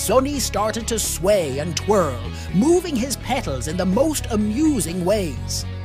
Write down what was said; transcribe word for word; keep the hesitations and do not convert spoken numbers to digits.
Sonny started to sway and twirl, moving his petals in the most amusing ways.